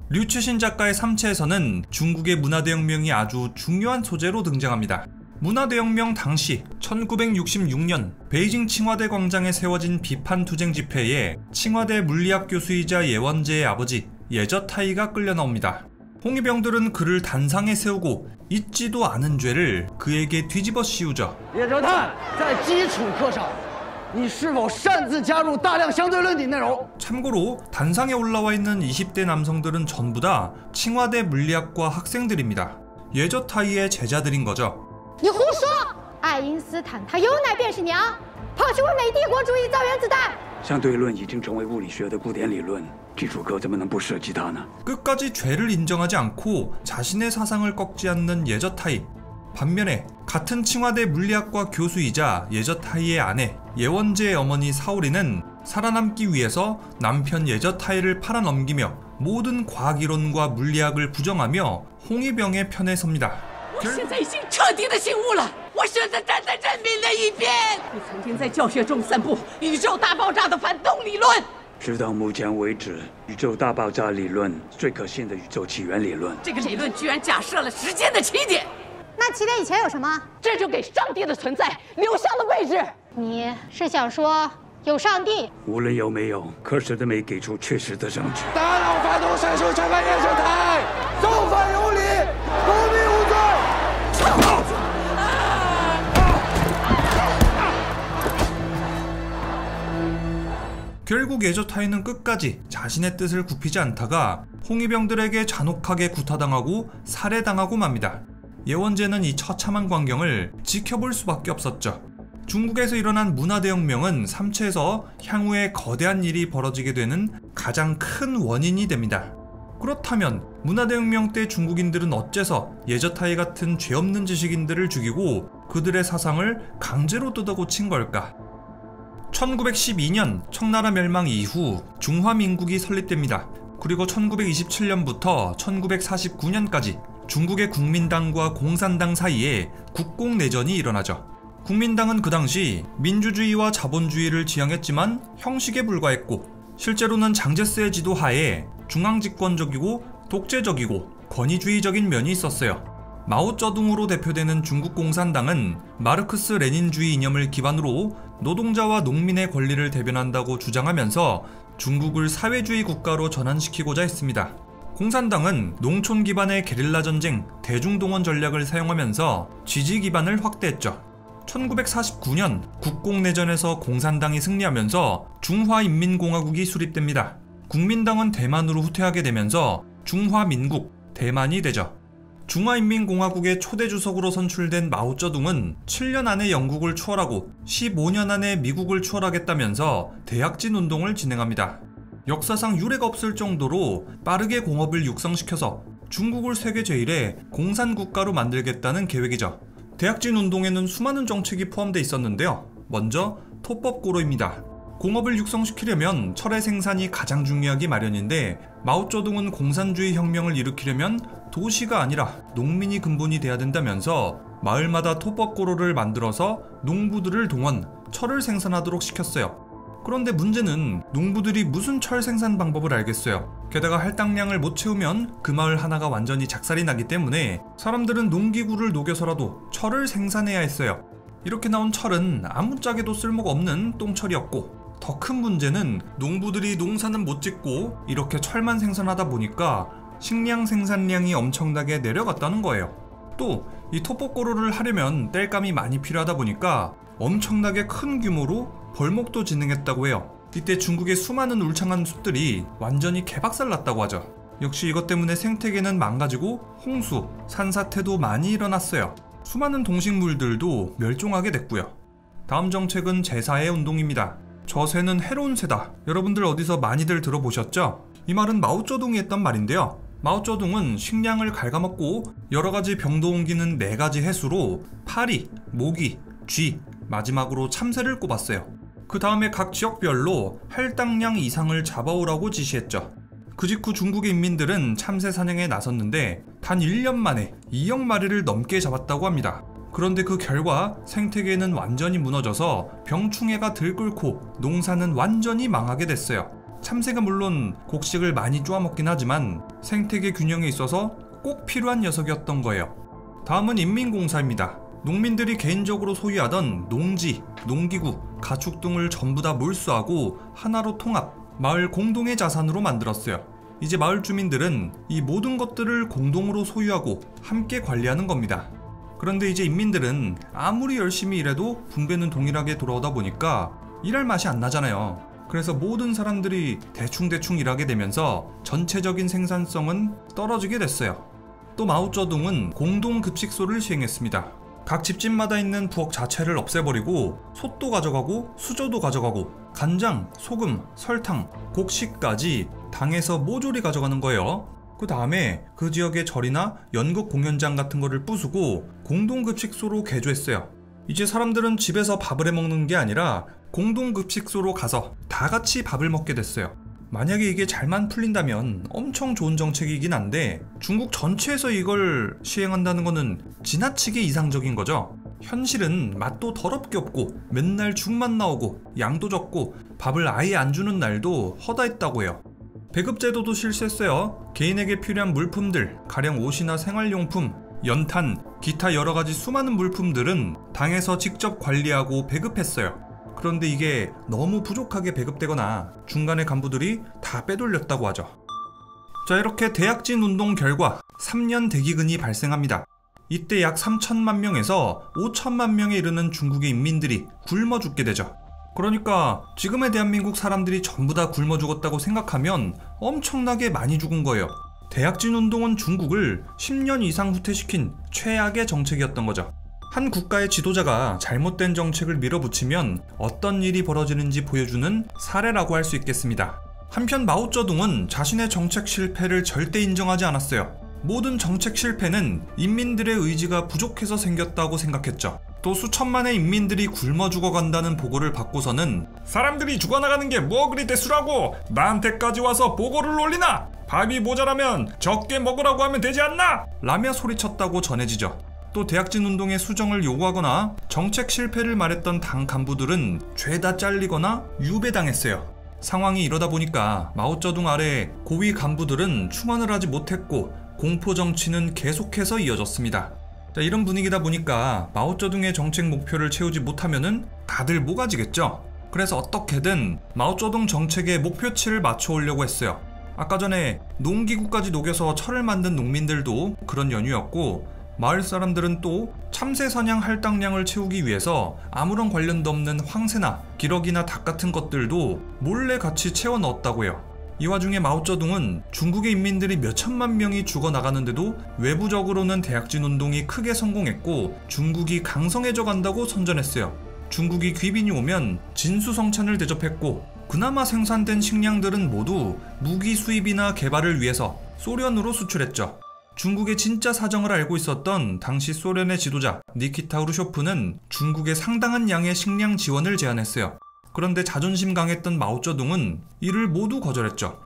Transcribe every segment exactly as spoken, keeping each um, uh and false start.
류치신 작가의 삼체에서는 중국의 문화대혁명이 아주 중요한 소재로 등장합니다. 문화대혁명 당시 천구백육십육 년 베이징 칭화대 광장에 세워진 비판투쟁 집회에 칭화대 물리학 교수이자 예원제의 아버지 예저타이가 끌려 나옵니다. 홍위병들은 그를 단상에 세우고 잊지도 않은 죄를 그에게 뒤집어 씌우죠. 예저타이, 在基础课上你是否擅自加入大量相对论的内容? 참고로 단상에 올라와 있는 이십 대 남성들은 전부 다 칭화대 물리학과 학생들입니다. 예저타이의 제자들인 거죠. 你胡说！爱因斯坦他有奶便是娘，跑去为美帝国主义造原子弹。 相对论已经成为物理学的古典理论，基础课怎么能不涉及它呢？ 끝까지 죄를 인정하지 않고 자신의 사상을 꺾지 않는 예저타이. 반면에 같은 칭화대 물리학과 교수이자 예저타이의 아내 예원제의 어머니 사오리는 살아남기 위해서 남편 예저타이를 팔아넘기며 모든 과학이론과 물리학을 부정하며 홍위병의 편에 섭니다. 我现在已经彻底的醒悟了，我选择站在人民的一边。你曾经在教学中散布宇宙大爆炸的反动理论。 直到目前为止，宇宙大爆炸理论最可信的宇宙起源理论。 这个理论居然假设了时间的起点。 那起点以前有什么？ 这就给上帝的存在留下了位置。 你是想说有上帝？ 无论有没有，科学都没给出确实的证据。 大脑发动闪烁全反验证台，造反有理，革命无罪。 결국 예저타이는 끝까지 자신의 뜻을 굽히지 않다가 홍위병들에게 잔혹하게 구타당하고 살해당하고 맙니다. 예원제는 이 처참한 광경을 지켜볼 수밖에 없었죠. 중국에서 일어난 문화대혁명은 삼체에서 향후에 거대한 일이 벌어지게 되는 가장 큰 원인이 됩니다. 그렇다면 문화대혁명 때 중국인들은 어째서 예저타이 같은 죄 없는 지식인들을 죽이고 그들의 사상을 강제로 뜯어고친 걸까? 천구백십이 년 청나라 멸망 이후 중화민국이 설립됩니다. 그리고 천구백이십칠 년부터 천구백사십구 년까지 중국의 국민당과 공산당 사이에 국공내전이 일어나죠. 국민당은 그 당시 민주주의와 자본주의를 지향했지만 형식에 불과했고 실제로는 장제스의 지도 하에 중앙집권적이고 독재적이고 권위주의적인 면이 있었어요. 마오쩌둥으로 대표되는 중국 공산당은 마르크스 레닌주의 이념을 기반으로 노동자와 농민의 권리를 대변한다고 주장하면서 중국을 사회주의 국가로 전환시키고자 했습니다. 공산당은 농촌 기반의 게릴라 전쟁, 대중동원 전략을 사용하면서 지지 기반을 확대했죠. 천구백사십구 년 국공내전에서 공산당이 승리하면서 중화인민공화국이 수립됩니다. 국민당은 대만으로 후퇴하게 되면서 중화민국, 대만이 되죠. 중화인민공화국의 초대 주석으로 선출된 마오쩌둥은 칠 년 안에 영국을 추월하고 십오 년 안에 미국을 추월하겠다면서 대약진 운동을 진행합니다. 역사상 유례가 없을 정도로 빠르게 공업을 육성시켜서 중국을 세계 제일의 공산국가로 만들겠다는 계획이죠. 대약진 운동에는 수많은 정책이 포함되어 있었는데요. 먼저 토법고로입니다. 공업을 육성시키려면 철의 생산이 가장 중요하기 마련인데 마오쩌둥은 공산주의 혁명을 일으키려면 도시가 아니라 농민이 근본이 돼야 된다면서 마을마다 토법고로를 만들어서 농부들을 동원, 철을 생산하도록 시켰어요. 그런데 문제는 농부들이 무슨 철 생산 방법을 알겠어요. 게다가 할당량을 못 채우면 그 마을 하나가 완전히 작살이 나기 때문에 사람들은 농기구를 녹여서라도 철을 생산해야 했어요. 이렇게 나온 철은 아무짝에도 쓸모가 없는 똥철이었고 더 큰 문제는 농부들이 농사는 못 짓고 이렇게 철만 생산하다 보니까 식량 생산량이 엄청나게 내려갔다는 거예요. 또 이 토법고로를 하려면 땔감이 많이 필요하다 보니까 엄청나게 큰 규모로 벌목도 진행했다고 해요. 이때 중국의 수많은 울창한 숲들이 완전히 개박살 났다고 하죠. 역시 이것 때문에 생태계는 망가지고 홍수, 산사태도 많이 일어났어요. 수많은 동식물들도 멸종하게 됐고요. 다음 정책은 제사의 운동입니다. 저 새는 해로운 새다. 여러분들 어디서 많이들 들어보셨죠? 이 말은 마오쩌둥이 했던 말인데요. 마오쩌둥은 식량을 갉아먹고 여러가지 병도 옮기는 네 가지 해수로 파리, 모기, 쥐, 마지막으로 참새를 꼽았어요. 그 다음에 각 지역별로 할당량 이상을 잡아오라고 지시했죠. 그 직후 중국의 인민들은 참새 사냥에 나섰는데 단 일 년 만에 이억 마리를 넘게 잡았다고 합니다. 그런데 그 결과 생태계는 완전히 무너져서 병충해가 들끓고 농사는 완전히 망하게 됐어요. 참새가 물론 곡식을 많이 쪼아먹긴 하지만 생태계 균형에 있어서 꼭 필요한 녀석이었던 거예요. 다음은 인민공사입니다. 농민들이 개인적으로 소유하던 농지, 농기구, 가축 등을 전부 다 몰수하고 하나로 통합, 마을 공동의 자산으로 만들었어요. 이제 마을 주민들은 이 모든 것들을 공동으로 소유하고 함께 관리하는 겁니다. 그런데 이제 인민들은 아무리 열심히 일해도 분배는 동일하게 돌아오다 보니까 일할 맛이 안 나잖아요. 그래서 모든 사람들이 대충대충 일하게 되면서 전체적인 생산성은 떨어지게 됐어요. 또 마오쩌둥은 공동급식소를 시행했습니다. 각 집집마다 있는 부엌 자체를 없애버리고 솥도 가져가고 수저도 가져가고 간장, 소금, 설탕, 곡식까지 당에서 모조리 가져가는 거예요. 그 다음에 그 지역의 절이나 연극 공연장 같은 거를 부수고 공동급식소로 개조했어요. 이제 사람들은 집에서 밥을 해먹는 게 아니라 공동급식소로 가서 다 같이 밥을 먹게 됐어요. 만약에 이게 잘만 풀린다면 엄청 좋은 정책이긴 한데 중국 전체에서 이걸 시행한다는 거는 지나치게 이상적인 거죠. 현실은 맛도 더럽게 없고 맨날 죽만 나오고 양도 적고 밥을 아예 안 주는 날도 허다했다고 해요. 배급제도도 실시했어요. 개인에게 필요한 물품들, 가령 옷이나 생활용품, 연탄, 기타 여러가지 수많은 물품들은 당에서 직접 관리하고 배급했어요. 그런데 이게 너무 부족하게 배급되거나 중간에 간부들이 다 빼돌렸다고 하죠. 자, 이렇게 대약진 운동 결과 삼 년 대기근이 발생합니다. 이때 약 삼천만 명에서 오천만 명에 이르는 중국의 인민들이 굶어 죽게 되죠. 그러니까 지금의 대한민국 사람들이 전부 다 굶어 죽었다고 생각하면 엄청나게 많이 죽은 거예요. 대약진 운동은 중국을 십 년 이상 후퇴시킨 최악의 정책이었던 거죠. 한 국가의 지도자가 잘못된 정책을 밀어붙이면 어떤 일이 벌어지는지 보여주는 사례라고 할 수 있겠습니다. 한편 마오쩌둥은 자신의 정책 실패를 절대 인정하지 않았어요. 모든 정책 실패는 인민들의 의지가 부족해서 생겼다고 생각했죠. 또 수천만의 인민들이 굶어 죽어간다는 보고를 받고서는 사람들이 죽어나가는 게 뭐 그리 대수라고 나한테까지 와서 보고를 올리나? 밥이 모자라면 적게 먹으라고 하면 되지 않나? 라며 소리쳤다고 전해지죠. 또 대약진 운동의 수정을 요구하거나 정책 실패를 말했던 당 간부들은 죄다 잘리거나 유배당했어요. 상황이 이러다 보니까 마오쩌둥 아래 고위 간부들은 충원을 하지 못했고 공포 정치는 계속해서 이어졌습니다. 자, 이런 분위기다 보니까 마오쩌둥의 정책 목표를 채우지 못하면은 다들 모가지겠죠. 그래서 어떻게든 마오쩌둥 정책의 목표치를 맞춰오려고 했어요. 아까 전에 농기구까지 녹여서 철을 만든 농민들도 그런 연유였고, 마을 사람들은 또 참새 사냥 할당량을 채우기 위해서 아무런 관련도 없는 황새나 기러기나 닭 같은 것들도 몰래 같이 채워 넣었다고 해요. 이 와중에 마오쩌둥은 중국의 인민들이 몇천만 명이 죽어나가는데도 외부적으로는 대약진 운동이 크게 성공했고 중국이 강성해져 간다고 선전했어요. 중국이 귀빈이 오면 진수성찬을 대접했고, 그나마 생산된 식량들은 모두 무기 수입이나 개발을 위해서 소련으로 수출했죠. 중국의 진짜 사정을 알고 있었던 당시 소련의 지도자 니키타 후르쇼프는 중국에 상당한 양의 식량 지원을 제안했어요. 그런데 자존심 강했던 마오쩌둥은 이를 모두 거절했죠.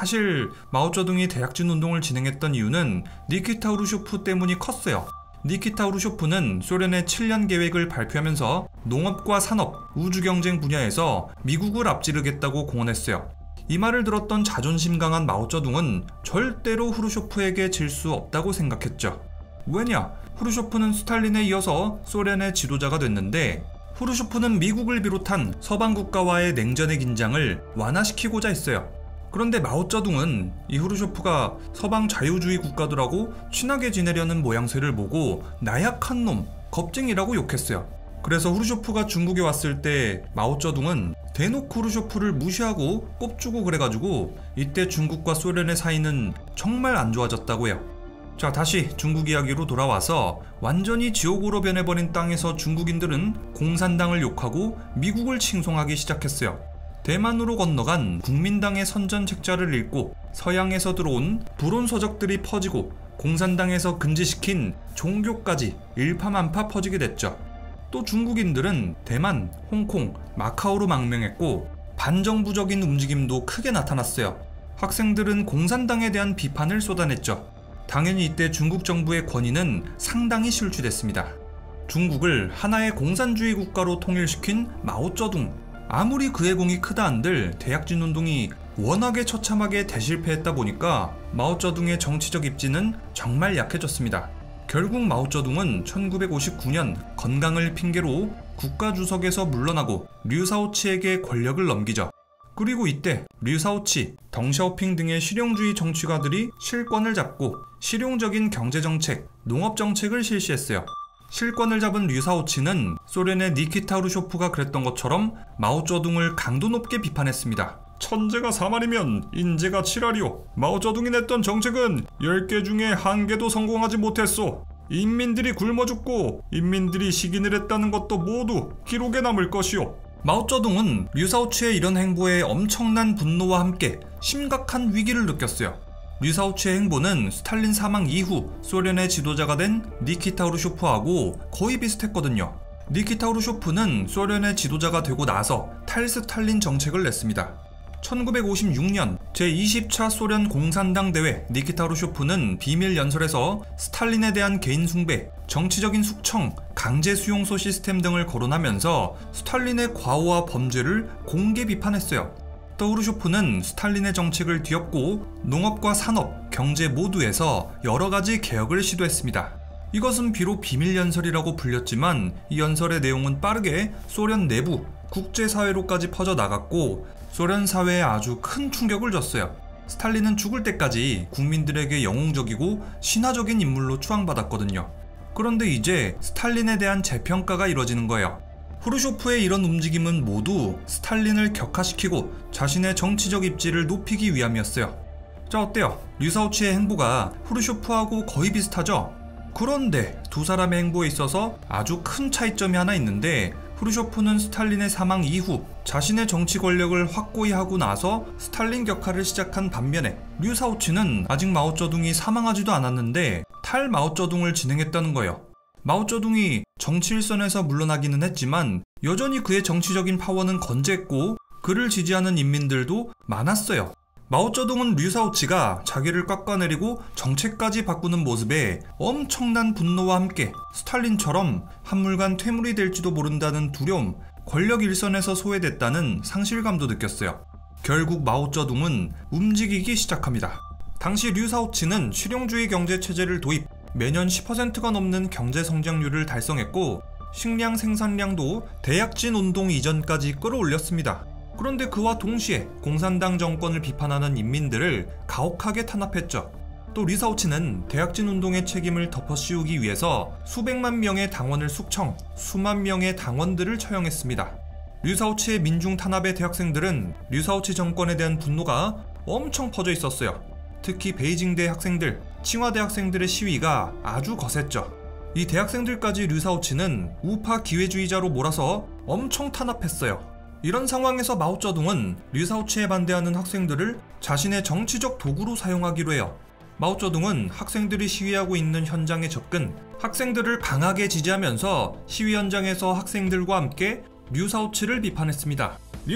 사실 마오쩌둥이 대약진 운동을 진행했던 이유는 니키타 후르쇼프 때문이 컸어요. 니키타 후르쇼프는 소련의 칠 년 계획을 발표하면서 농업과 산업, 우주경쟁 분야에서 미국을 앞지르겠다고 공언했어요. 이 말을 들었던 자존심 강한 마오쩌둥은 절대로 후르쇼프에게 질 수 없다고 생각했죠. 왜냐? 후르쇼프는 스탈린에 이어서 소련의 지도자가 됐는데, 후르쇼프는 미국을 비롯한 서방 국가와의 냉전의 긴장을 완화시키고자 했어요. 그런데 마오쩌둥은 이 후르쇼프가 서방 자유주의 국가들하고 친하게 지내려는 모양새를 보고 나약한 놈, 겁쟁이라고 욕했어요. 그래서 후르쇼프가 중국에 왔을 때 마오쩌둥은 대놓고 후르쇼프를 무시하고 꼽주고 그래가지고 이때 중국과 소련의 사이는 정말 안 좋아졌다고 해요. 자, 다시 중국 이야기로 돌아와서 완전히 지옥으로 변해버린 땅에서 중국인들은 공산당을 욕하고 미국을 칭송하기 시작했어요. 대만으로 건너간 국민당의 선전 책자를 읽고 서양에서 들어온 불온서적들이 퍼지고 공산당에서 금지시킨 종교까지 일파만파 퍼지게 됐죠. 또 중국인들은 대만, 홍콩, 마카오로 망명했고 반정부적인 움직임도 크게 나타났어요. 학생들은 공산당에 대한 비판을 쏟아냈죠. 당연히 이때 중국 정부의 권위는 상당히 실추됐습니다. 중국을 하나의 공산주의 국가로 통일시킨 마오쩌둥, 아무리 그의 공이 크다 한들 대약진 운동이 워낙에 처참하게 대실패했다 보니까 마오쩌둥의 정치적 입지는 정말 약해졌습니다. 결국 마오쩌둥은 천구백오십구 년 건강을 핑계로 국가주석에서 물러나고 류사오치에게 권력을 넘기죠. 그리고 이때 류사오치, 덩샤오핑 등의 실용주의 정치가들이 실권을 잡고 실용적인 경제정책, 농업정책을 실시했어요. 실권을 잡은 류사오치는 소련의 니키타 후르쇼프가 그랬던 것처럼 마오쩌둥을 강도 높게 비판했습니다. 천재가 사만이면 인재가 칠알이오. 마오쩌둥이 냈던 정책은 열 개 중에 한 개도 성공하지 못했소. 인민들이 굶어 죽고 인민들이 식인을 했다는 것도 모두 기록에 남을 것이오. 마오쩌둥은 류사오치의 이런 행보에 엄청난 분노와 함께 심각한 위기를 느꼈어요. 류사오치의 행보는 스탈린 사망 이후 소련의 지도자가 된 니키타 후르쇼프하고 거의 비슷했거든요. 니키타 후르쇼프는 소련의 지도자가 되고 나서 탈스탈린 정책을 냈습니다. 천구백오십육 년 제이십 차 소련 공산당 대회 니키타 후르쇼프는 비밀 연설에서 스탈린에 대한 개인 숭배, 정치적인 숙청, 강제 수용소 시스템 등을 거론하면서 스탈린의 과오와 범죄를 공개 비판했어요. 또 후르쇼프는 스탈린의 정책을 뒤엎고 농업과 산업, 경제 모두에서 여러가지 개혁을 시도했습니다. 이것은 비록 비밀 연설이라고 불렸지만 이 연설의 내용은 빠르게 소련 내부, 국제사회로까지 퍼져나갔고 소련 사회에 아주 큰 충격을 줬어요. 스탈린은 죽을 때까지 국민들에게 영웅적이고 신화적인 인물로 추앙받았거든요. 그런데 이제 스탈린에 대한 재평가가 이뤄지는 거예요. 후르쇼프의 이런 움직임은 모두 스탈린을 격화시키고 자신의 정치적 입지를 높이기 위함이었어요. 자, 어때요? 류사오치의 행보가 후르쇼프하고 거의 비슷하죠? 그런데 두 사람의 행보에 있어서 아주 큰 차이점이 하나 있는데, 후르쇼프는 스탈린의 사망 이후 자신의 정치 권력을 확고히 하고 나서 스탈린 격화를 시작한 반면에 류사오치는 아직 마오쩌둥이 사망하지도 않았는데 탈마오쩌둥을 진행했다는 거예요. 마오쩌둥이 정치 일선에서 물러나기는 했지만 여전히 그의 정치적인 파워는 건재했고 그를 지지하는 인민들도 많았어요. 마오쩌둥은 류사오치가 자기를 깎아내리고 정책까지 바꾸는 모습에 엄청난 분노와 함께 스탈린처럼 한물간 퇴물이 될지도 모른다는 두려움, 권력 일선에서 소외됐다는 상실감도 느꼈어요. 결국 마오쩌둥은 움직이기 시작합니다. 당시 류사오치는 실용주의 경제체제를 도입, 매년 십 퍼센트가 넘는 경제성장률을 달성했고 식량 생산량도 대약진 운동 이전까지 끌어올렸습니다. 그런데 그와 동시에 공산당 정권을 비판하는 인민들을 가혹하게 탄압했죠. 또 류사오치는 대약진 운동의 책임을 덮어씌우기 위해서 수백만 명의 당원을 숙청, 수만 명의 당원들을 처형했습니다. 류사오치의 민중 탄압의 대학생들은 류사오치 정권에 대한 분노가 엄청 퍼져 있었어요. 특히 베이징대 학생들, 칭화대 학생들의 시위가 아주 거셌죠. 이 대학생들까지 류사오치는 우파 기회주의자로 몰아서 엄청 탄압했어요. 이런 상황에서 마오쩌둥은 류사오치에 반대하는 학생들을 자신의 정치적 도구로 사용하기로 해요. 마오쩌둥은 학생들이 시위하고 있는 현장에 접근, 학생들을 강하게 지지하면서 시위 현장에서 학생들과 함께 류사오치를 비판했습니다.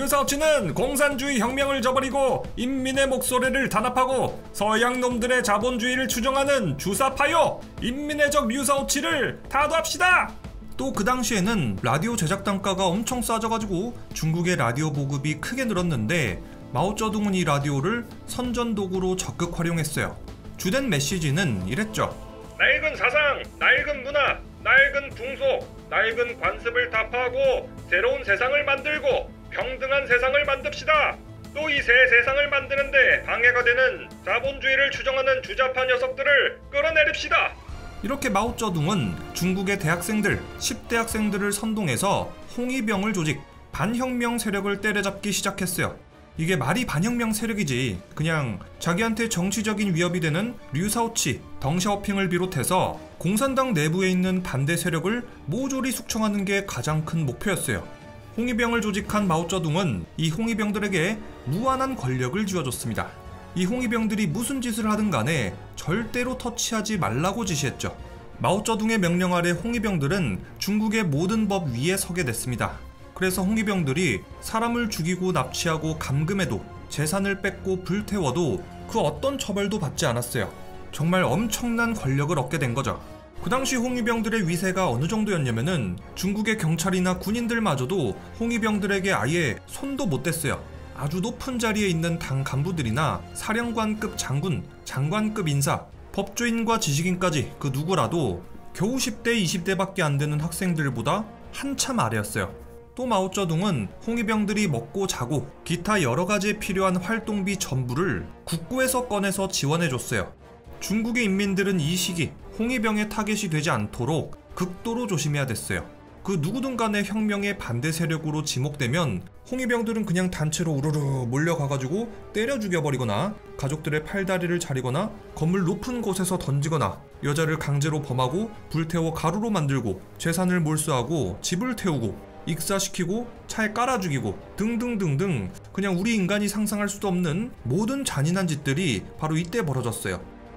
류사오치는 공산주의 혁명을 저버리고 인민의 목소리를 단합하고 서양 놈들의 자본주의를 추종하는 주사파요! 인민의 적 류사오치를 타도합시다! 또 그 당시에는 라디오 제작 단가가 엄청 싸져가지고 중국의 라디오 보급이 크게 늘었는데 마오쩌둥은 이 라디오를 선전도구로 적극 활용했어요. 주된 메시지는 이랬죠. 낡은 사상, 낡은 문화, 낡은 풍속, 낡은 관습을 타파하고 새로운 세상을 만들고 평등한 세상을 만듭시다. 또 이 새 세상을 만드는데 방해가 되는 자본주의를 추종하는 주자파 녀석들을 끌어내립시다. 이렇게 마오쩌둥은 중국의 대학생들, 십 대 학생들을 선동해서 홍위병을 조직, 반혁명 세력을 때려잡기 시작했어요. 이게 말이 반혁명 세력이지 그냥 자기한테 정치적인 위협이 되는 류사오치, 덩샤오핑을 비롯해서 공산당 내부에 있는 반대 세력을 모조리 숙청하는 게 가장 큰 목표였어요. 홍위병을 조직한 마오쩌둥은 이 홍위병들에게 무한한 권력을 쥐어줬습니다. 이 홍위병들이 무슨 짓을 하든 간에 절대로 터치하지 말라고 지시했죠. 마오쩌둥의 명령 아래 홍위병들은 중국의 모든 법 위에 서게 됐습니다. 그래서 홍위병들이 사람을 죽이고 납치하고 감금해도 재산을 뺏고 불태워도 그 어떤 처벌도 받지 않았어요. 정말 엄청난 권력을 얻게 된 거죠. 그 당시 홍위병들의 위세가 어느 정도였냐면은 중국의 경찰이나 군인들마저도 홍위병들에게 아예 손도 못 댔어요. 아주 높은 자리에 있는 당 간부들이나 사령관급 장군, 장관급 인사, 법조인과 지식인까지 그 누구라도 겨우 십 대, 이십 대밖에 안 되는 학생들보다 한참 아래였어요. 또 마오쩌둥은 홍위병들이 먹고 자고 기타 여러가지에 필요한 활동비 전부를 국고에서 꺼내서 지원해줬어요. 중국의 인민들은 이 시기 홍위병의 타겟이 되지 않도록 극도로 조심해야 됐어요. 그 누구든 간에 혁명의 반대 세력으로 지목되면 홍위병들은 그냥 단체로 우르르 몰려가가지고 때려 죽여버리거나 가족들의 팔다리를 자르거나 건물 높은 곳에서 던지거나 여자를 강제로 범하고 불태워 가루로 만들고 재산을 몰수하고 집을 태우고 익사시키고 차에 깔아 죽이고 등등등등 그냥 우리 인간이 상상할 수도 없는 모든 잔인한 짓들이 바로 이때 벌어졌어요.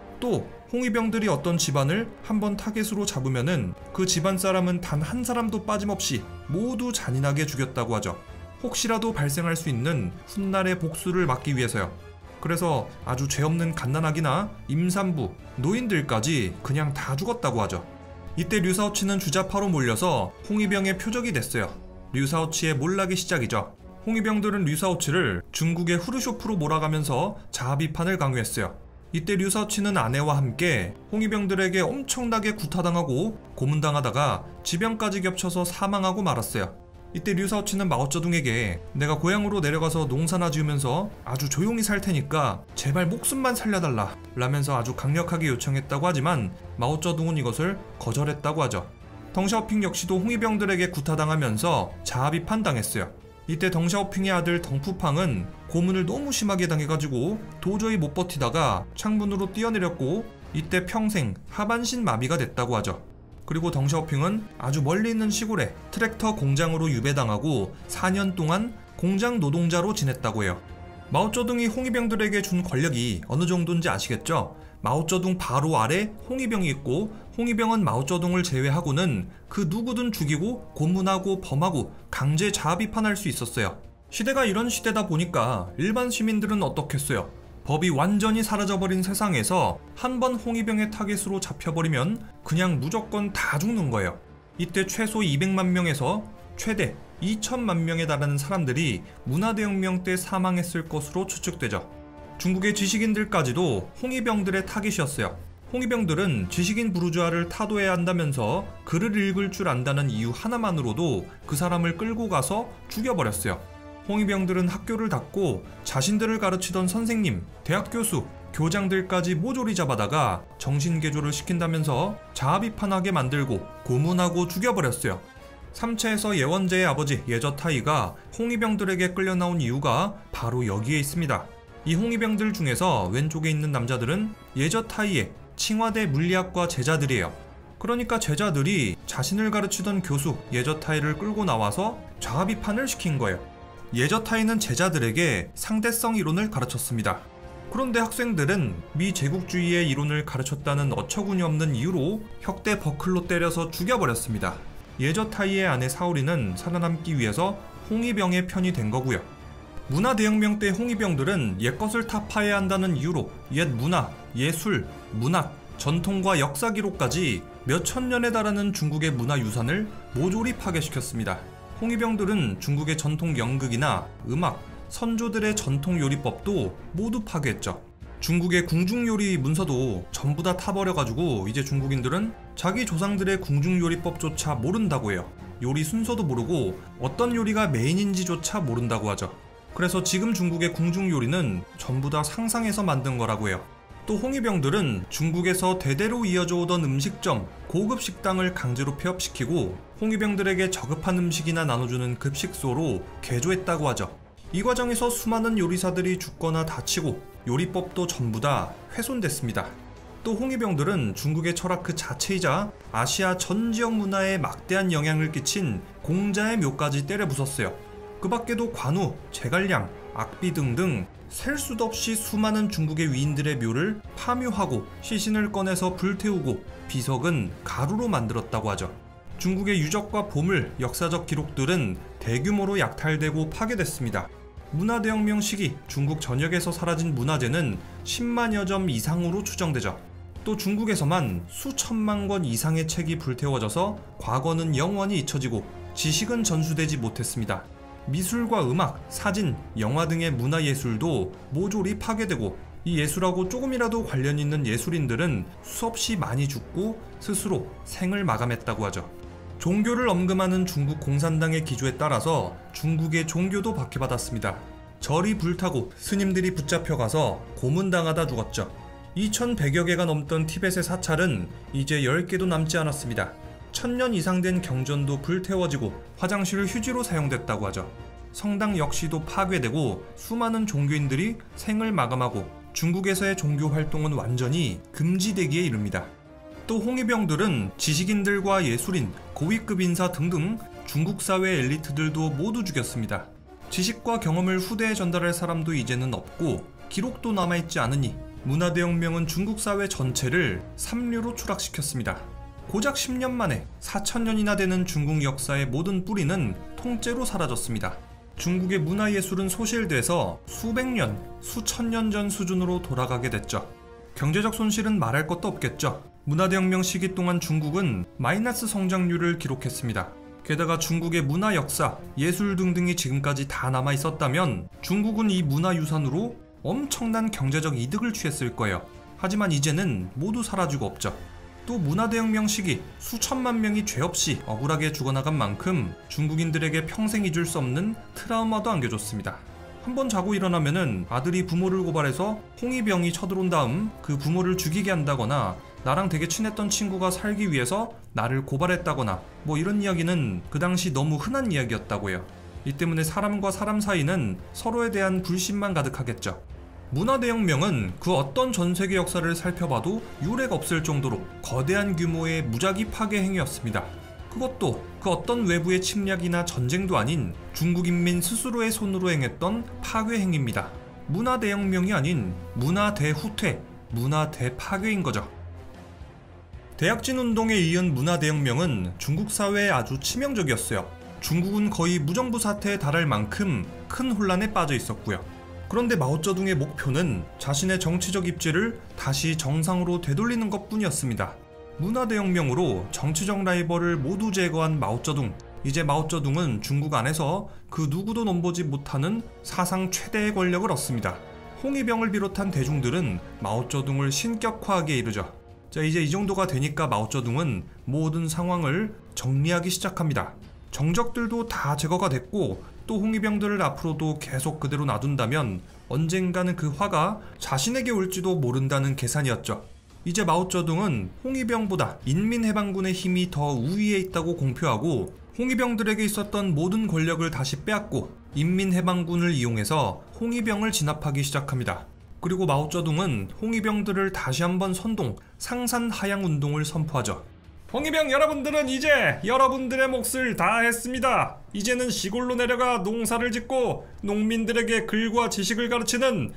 또 홍위병들이 어떤 집안을 한번 타겟으로 잡으면은 그 집안 사람은 단 한 사람도 빠짐없이 모두 잔인하게 죽였다고 하죠. 혹시라도 발생할 수 있는 훗날의 복수를 막기 위해서요. 그래서 아주 죄 없는 갓난아기나 임산부, 노인들까지 그냥 다 죽었다고 하죠. 이때 류사오치는 주자파로 몰려서 홍위병의 표적이 됐어요. 류사오치의 몰락의 시작이죠. 홍위병들은 류사오치를 중국의 후르쇼프로 몰아가면서 자아 비판을 강요했어요. 이때 류사오치는 아내와 함께 홍위병들에게 엄청나게 구타당하고 고문당하다가 지병까지 겹쳐서 사망하고 말았어요. 이때 류사오치는 마오쩌둥에게 내가 고향으로 내려가서 농사나 지으면서 아주 조용히 살 테니까 제발 목숨만 살려달라 라면서 아주 강력하게 요청했다고 하지만 마오쩌둥은 이것을 거절했다고 하죠. 덩샤오핑 역시도 홍위병들에게 구타당하면서 자아 비판당했어요. 이때 덩샤오핑의 아들 덩푸팡은 고문을 너무 심하게 당해가지고 도저히 못 버티다가 창문으로 뛰어내렸고 이때 평생 하반신 마비가 됐다고 하죠. 그리고 덩샤오핑은 아주 멀리 있는 시골에 트랙터 공장으로 유배당하고 사 년 동안 공장 노동자로 지냈다고 해요. 마오쩌둥이 홍위병들에게 준 권력이 어느 정도인지 아시겠죠? 마오쩌둥 바로 아래 홍위병이 있고 홍위병은 마오쩌둥을 제외하고는 그 누구든 죽이고 고문하고 범하고 강제 자아 비판할 수 있었어요. 시대가 이런 시대다 보니까 일반 시민들은 어떻겠어요? 법이 완전히 사라져버린 세상에서 한 번 홍위병의 타겟으로 잡혀버리면 그냥 무조건 다 죽는 거예요. 이때 최소 이백만 명에서 최대 이천만 명에 달하는 사람들이 문화대혁명 때 사망했을 것으로 추측되죠. 중국의 지식인들까지도 홍위병들의 타깃이었어요. 홍위병들은 지식인 부르주아를 타도해야 한다면서 글을 읽을 줄 안다는 이유 하나만으로도 그 사람을 끌고 가서 죽여버렸어요. 홍위병들은 학교를 닫고 자신들을 가르치던 선생님, 대학 교수, 교장들까지 모조리 잡아다가 정신개조를 시킨다면서 자아 비판하게 만들고 고문하고 죽여버렸어요. 삼체에서 예원제의 아버지 예저타이가 홍위병들에게 끌려나온 이유가 바로 여기에 있습니다. 이 홍위병들 중에서 왼쪽에 있는 남자들은 예저타이의 칭화대 물리학과 제자들이에요. 그러니까 제자들이 자신을 가르치던 교수 예저타이를 끌고 나와서 자아 비판을 시킨 거예요. 예저타이는 제자들에게 상대성 이론을 가르쳤습니다. 그런데 학생들은 미제국주의의 이론을 가르쳤다는 어처구니 없는 이유로 혁대 버클로 때려서 죽여버렸습니다. 예저타이의 아내 사오리는 살아남기 위해서 홍위병의 편이 된 거고요. 문화대혁명 때 홍위병들은 옛것을 타파해야 한다는 이유로 옛 문화, 예술, 문학, 전통과 역사 기록까지 몇천 년에 달하는 중국의 문화유산을 모조리 파괴시켰습니다. 홍위병들은 중국의 전통 연극이나 음악, 선조들의 전통 요리법도 모두 파괴했죠. 중국의 궁중요리 문서도 전부 다 타버려가지고 이제 중국인들은 자기 조상들의 궁중요리법조차 모른다고 해요. 요리 순서도 모르고 어떤 요리가 메인인지조차 모른다고 하죠. 그래서 지금 중국의 궁중요리는 전부 다 상상해서 만든 거라고 해요. 또 홍위병들은 중국에서 대대로 이어져 오던 음식점, 고급 식당을 강제로 폐업시키고 홍위병들에게 저급한 음식이나 나눠주는 급식소로 개조했다고 하죠. 이 과정에서 수많은 요리사들이 죽거나 다치고 요리법도 전부 다 훼손됐습니다. 또 홍위병들은 중국의 철학 그 자체이자 아시아 전 지역 문화에 막대한 영향을 끼친 공자의 묘까지 때려 부쉈어요. 그 밖에도 관우, 제갈량, 악비 등등 셀 수도 없이 수많은 중국의 위인들의 묘를 파묘하고 시신을 꺼내서 불태우고 비석은 가루로 만들었다고 하죠. 중국의 유적과 보물, 역사적 기록들은 대규모로 약탈되고 파괴됐습니다. 문화대혁명 시기 중국 전역에서 사라진 문화재는 십만여 점 이상으로 추정되죠. 또 중국에서만 수천만 권 이상의 책이 불태워져서 과거는 영원히 잊혀지고 지식은 전수되지 못했습니다. 미술과 음악, 사진, 영화 등의 문화예술도 모조리 파괴되고 이 예술하고 조금이라도 관련 있는 예술인들은 수없이 많이 죽고 스스로 생을 마감했다고 하죠. 종교를 엄금하는 중국 공산당의 기조에 따라서 중국의 종교도 박해받았습니다. 절이 불타고 스님들이 붙잡혀가서 고문당하다 죽었죠. 이천백여 개가 넘던 티벳의 사찰은 이제 열 개도 남지 않았습니다. 천년 이상 된 경전도 불태워지고 화장실 휴지로 사용됐다고 하죠. 성당 역시도 파괴되고 수많은 종교인들이 생을 마감하고 중국에서의 종교 활동은 완전히 금지되기에 이릅니다. 또 홍위병들은 지식인들과 예술인, 고위급 인사 등등 중국 사회 엘리트들도 모두 죽였습니다. 지식과 경험을 후대에 전달할 사람도 이제는 없고 기록도 남아있지 않으니 문화대혁명은 중국 사회 전체를 삼류로 추락시켰습니다. 고작 십 년 만에 사천 년이나 되는 중국 역사의 모든 뿌리는 통째로 사라졌습니다. 중국의 문화예술은 소실돼서 수백 년, 수천 년 전 수준으로 돌아가게 됐죠. 경제적 손실은 말할 것도 없겠죠. 문화대혁명 시기 동안 중국은 마이너스 성장률을 기록했습니다. 게다가 중국의 문화 역사, 예술 등등이 지금까지 다 남아 있었다면 중국은 이 문화유산으로 엄청난 경제적 이득을 취했을 거예요. 하지만 이제는 모두 사라지고 없죠. 또 문화대혁명 시기 수천만 명이 죄 없이 억울하게 죽어나간 만큼 중국인들에게 평생 잊을 수 없는 트라우마도 안겨줬습니다. 한번 자고 일어나면은 아들이 부모를 고발해서 홍위병이 쳐들어온 다음 그 부모를 죽이게 한다거나 나랑 되게 친했던 친구가 살기 위해서 나를 고발했다거나 뭐 이런 이야기는 그 당시 너무 흔한 이야기였다고 해요. 이 때문에 사람과 사람 사이는 서로에 대한 불신만 가득하겠죠. 문화대혁명은 그 어떤 전세계 역사를 살펴봐도 유례가 없을 정도로 거대한 규모의 무작위 파괴 행위였습니다. 그것도 그 어떤 외부의 침략이나 전쟁도 아닌 중국 인민 스스로의 손으로 행했던 파괴 행위입니다. 문화대혁명이 아닌 문화대후퇴, 문화대파괴인 거죠. 대약진 운동에 이은 문화대혁명은 중국 사회에 아주 치명적이었어요. 중국은 거의 무정부 사태에 달할 만큼 큰 혼란에 빠져 있었고요. 그런데 마오쩌둥의 목표는 자신의 정치적 입지를 다시 정상으로 되돌리는 것뿐이었습니다. 문화대혁명으로 정치적 라이벌을 모두 제거한 마오쩌둥. 이제 마오쩌둥은 중국 안에서 그 누구도 넘보지 못하는 사상 최대의 권력을 얻습니다. 홍위병을 비롯한 대중들은 마오쩌둥을 신격화하기에 이르죠. 자, 이제 이 정도가 되니까 마오쩌둥은 모든 상황을 정리하기 시작합니다. 정적들도 다 제거가 됐고 또 홍위병들을 앞으로도 계속 그대로 놔둔다면 언젠가는 그 화가 자신에게 올지도 모른다는 계산이었죠. 이제 마오쩌둥은 홍위병보다 인민해방군의 힘이 더 우위에 있다고 공표하고 홍위병들에게 있었던 모든 권력을 다시 빼앗고 인민해방군을 이용해서 홍위병을 진압하기 시작합니다. 그리고 마오쩌둥은 홍위병들을 다시 한번 선동, 상산하향운동을 선포하죠. 홍위병 여러분들은 이제 여러분들의 몫을 다 했습니다. 이제는 시골로 내려가 농사를 짓고 농민들에게 글과 지식을 가르치는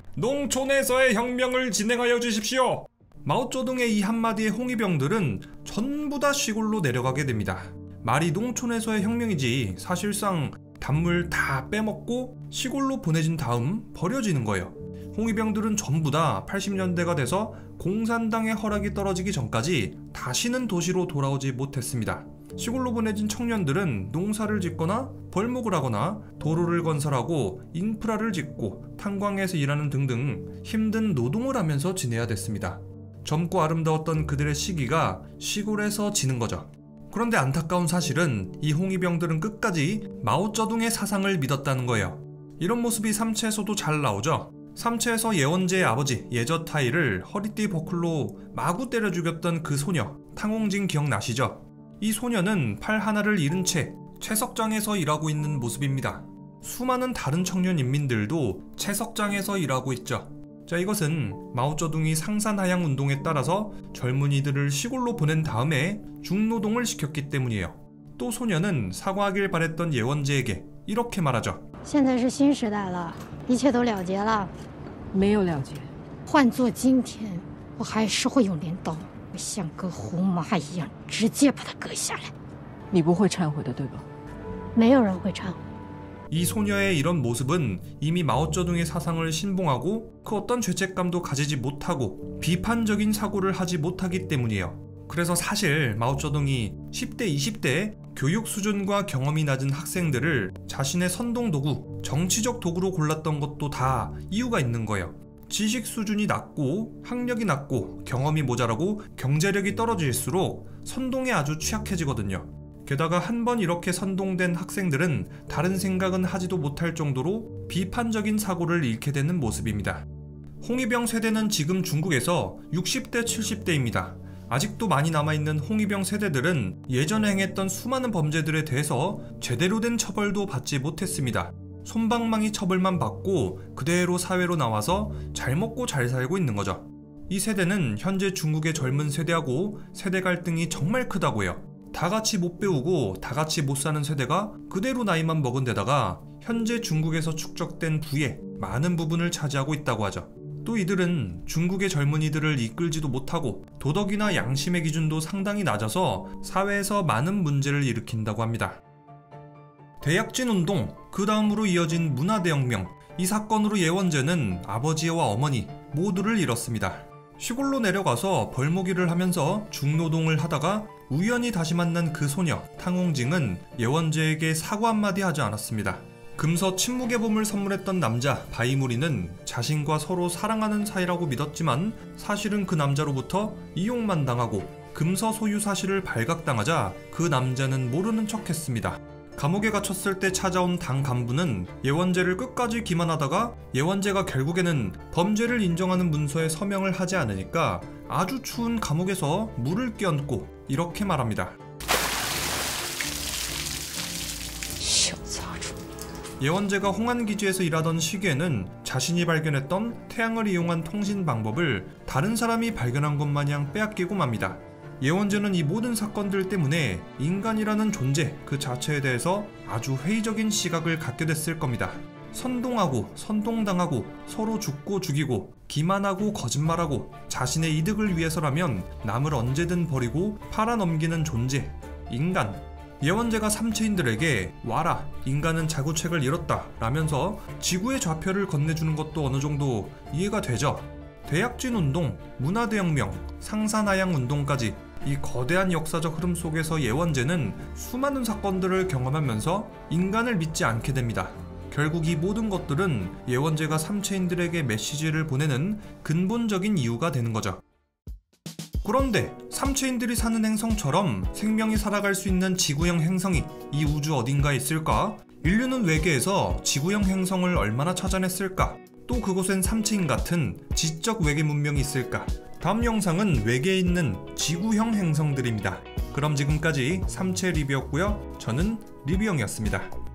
농촌에서의 혁명을 진행하여 주십시오. 마오쩌둥의 이 한마디에 홍위병들은 전부 다 시골로 내려가게 됩니다. 말이 농촌에서의 혁명이지 사실상 단물 다 빼먹고 시골로 보내진 다음 버려지는 거예요. 홍위병들은 전부 다 팔십 년대가 돼서 공산당의 허락이 떨어지기 전까지 다시는 도시로 돌아오지 못했습니다. 시골로 보내진 청년들은 농사를 짓거나 벌목을 하거나 도로를 건설하고 인프라를 짓고 탄광에서 일하는 등등 힘든 노동을 하면서 지내야 됐습니다. 젊고 아름다웠던 그들의 시기가 시골에서 지는 거죠. 그런데 안타까운 사실은 이 홍위병들은 끝까지 마오쩌둥의 사상을 믿었다는 거예요. 이런 모습이 삼체에서도 잘 나오죠. 삼체에서 예원제의 아버지 예저타이를 허리띠 버클로 마구 때려 죽였던 그 소녀 탕홍징 기억나시죠? 이 소녀는 팔 하나를 잃은 채 채석장에서 일하고 있는 모습입니다. 수많은 다른 청년 인민들도 채석장에서 일하고 있죠. 자, 이것은 마오쩌둥이 상산하향 운동에 따라서 젊은이들을 시골로 보낸 다음에 중노동을 시켰기 때문이에요. 또 소녀는 사과하길 바랬던 예원제에게 이렇게 말하죠. 现在是新时代了，一切都了结了。 没有了结。 换做今天，我还是会用镰刀，我像割胡麻一样，直接把它割下来。 你不会忏悔的，对吧？ 没有人会忏悔。 이 소녀의 이런 모습은 이미 마오쩌둥의 사상을 신봉하고 그 어떤 죄책감도 가지지 못하고 비판적인 사고를 하지 못하기 때문이에요. 그래서 사실 마오쩌둥이 십 대, 이십 대에 교육 수준과 경험이 낮은 학생들을 자신의 선동 도구, 정치적 도구로 골랐던 것도 다 이유가 있는 거예요. 지식 수준이 낮고 학력이 낮고 경험이 모자라고 경제력이 떨어질수록 선동에 아주 취약해지거든요. 게다가 한번 이렇게 선동된 학생들은 다른 생각은 하지도 못할 정도로 비판적인 사고를 잃게 되는 모습입니다. 홍위병 세대는 지금 중국에서 육십 대, 칠십 대입니다. 아직도 많이 남아있는 홍위병 세대들은 예전에 행했던 수많은 범죄들에 대해서 제대로 된 처벌도 받지 못했습니다. 솜방망이 처벌만 받고 그대로 사회로 나와서 잘 먹고 잘 살고 있는 거죠. 이 세대는 현재 중국의 젊은 세대하고 세대 갈등이 정말 크다고 해요. 다같이 못 배우고 다같이 못 사는 세대가 그대로 나이만 먹은 데다가 현재 중국에서 축적된 부의 많은 부분을 차지하고 있다고 하죠. 또 이들은 중국의 젊은이들을 이끌지도 못하고 도덕이나 양심의 기준도 상당히 낮아서 사회에서 많은 문제를 일으킨다고 합니다. 대약진 운동, 그 다음으로 이어진 문화대혁명, 이 사건으로 예원재는 아버지와 어머니 모두를 잃었습니다. 시골로 내려가서 벌모기를 하면서 중노동을 하다가 우연히 다시 만난 그 소녀 탕홍징은 예원재에게 사과 한마디 하지 않았습니다. 금서 침묵의 봄을 선물했던 남자 바이무리는 자신과 서로 사랑하는 사이라고 믿었지만 사실은 그 남자로부터 이용만 당하고 금서 소유 사실을 발각당하자 그 남자는 모르는 척했습니다. 감옥에 갇혔을 때 찾아온 당 간부는 예원재를 끝까지 기만하다가 예원재가 결국에는 범죄를 인정하는 문서에 서명을 하지 않으니까 아주 추운 감옥에서 물을 끼얹고 이렇게 말합니다. 예원재가 홍안기지에서 일하던 시기에는 자신이 발견했던 태양을 이용한 통신 방법을 다른 사람이 발견한 것 마냥 빼앗기고 맙니다. 예원재는 이 모든 사건들 때문에 인간이라는 존재 그 자체에 대해서 아주 회의적인 시각을 갖게 됐을 겁니다. 선동하고 선동당하고 서로 죽고 죽이고 기만하고 거짓말하고 자신의 이득을 위해서라면 남을 언제든 버리고 팔아넘기는 존재, 인간. 예원재가 삼체인들에게 와라, 인간은 자구책을 잃었다 라면서 지구의 좌표를 건네주는 것도 어느 정도 이해가 되죠. 대약진 운동, 문화대혁명, 상산하양 운동까지 이 거대한 역사적 흐름 속에서 예원재는 수많은 사건들을 경험하면서 인간을 믿지 않게 됩니다. 결국 이 모든 것들은 예원재가 삼체인들에게 메시지를 보내는 근본적인 이유가 되는 거죠. 그런데 삼체인들이 사는 행성처럼 생명이 살아갈 수 있는 지구형 행성이 이 우주 어딘가에 있을까? 인류는 외계에서 지구형 행성을 얼마나 찾아냈을까? 또 그곳엔 삼체인 같은 지적 외계 문명이 있을까? 다음 영상은 외계에 있는 지구형 행성들입니다. 그럼 지금까지 삼체 리뷰였고요. 저는 리뷰형이었습니다.